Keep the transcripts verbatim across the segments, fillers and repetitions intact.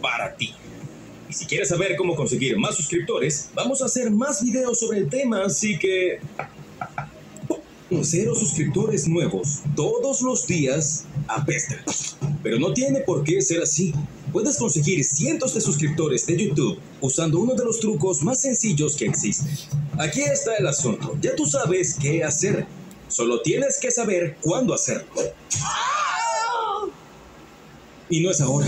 para ti. Y si quieres saber cómo conseguir más suscriptores, vamos a hacer más videos sobre el tema, así que... Cero suscriptores nuevos todos los días apesta. Pero no tiene por qué ser así. Puedes conseguir cientos de suscriptores de YouTube usando uno de los trucos más sencillos que existen. Aquí está el asunto. Ya tú sabes qué hacer. Solo tienes que saber cuándo hacerlo. Y no es ahora.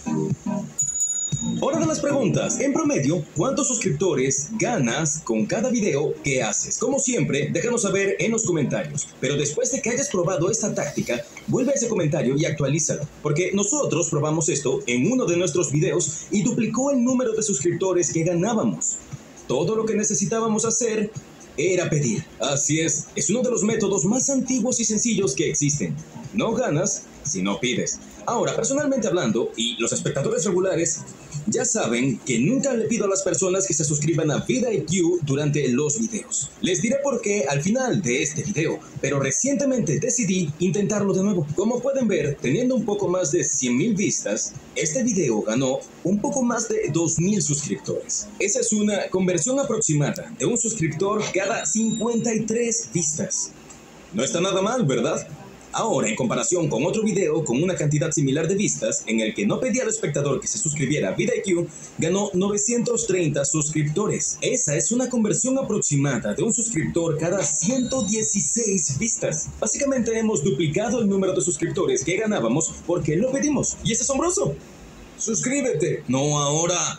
Hora de las preguntas. En promedio, ¿cuántos suscriptores ganas con cada video que haces? Como siempre, déjanos saber en los comentarios. Pero después de que hayas probado esta táctica, vuelve a ese comentario y actualízalo. Porque nosotros probamos esto en uno de nuestros videos y duplicó el número de suscriptores que ganábamos. Todo lo que necesitábamos hacer era pedir. Así es, es uno de los métodos más antiguos y sencillos que existen. No ganas si no pides. Ahora, personalmente hablando, y los espectadores regulares ya saben que nunca le pido a las personas que se suscriban a vidIQ durante los videos. Les diré por qué al final de este video, pero recientemente decidí intentarlo de nuevo. Como pueden ver, teniendo un poco más de cien mil vistas, este video ganó un poco más de dos mil suscriptores. Esa es una conversión aproximada de un suscriptor cada cincuenta y tres vistas. No está nada mal, ¿verdad? Ahora, en comparación con otro video con una cantidad similar de vistas, en el que no pedía al espectador que se suscribiera a vidIQ, ganó novecientos treinta suscriptores. Esa es una conversión aproximada de un suscriptor cada ciento dieciséis vistas. Básicamente hemos duplicado el número de suscriptores que ganábamos porque lo pedimos. Y es asombroso. ¡Suscríbete! ¡No ahora!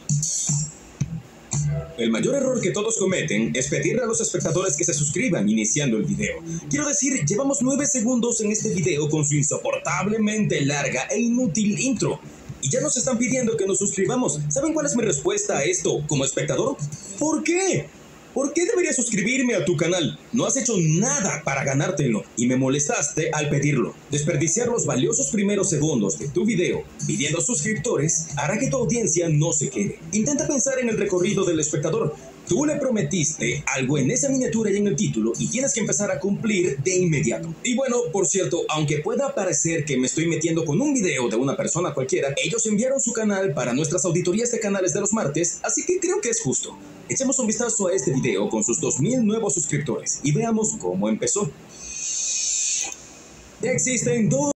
El mayor error que todos cometen es pedirle a los espectadores que se suscriban iniciando el video. Quiero decir, llevamos nueve segundos en este video con su insoportablemente larga e inútil intro. Y ya nos están pidiendo que nos suscribamos. ¿Saben cuál es mi respuesta a esto como espectador? ¿Por qué? ¿Por qué debería suscribirme a tu canal? No has hecho nada para ganártelo y me molestaste al pedirlo. Desperdiciar los valiosos primeros segundos de tu video pidiendo suscriptores hará que tu audiencia no se quede. Intenta pensar en el recorrido del espectador. Tú le prometiste algo en esa miniatura y en el título y tienes que empezar a cumplir de inmediato. Y bueno, por cierto, aunque pueda parecer que me estoy metiendo con un video de una persona cualquiera, ellos enviaron su canal para nuestras auditorías de canales de los martes, así que creo que es justo. Echemos un vistazo a este video con sus dos mil nuevos suscriptores y veamos cómo empezó. Existen dos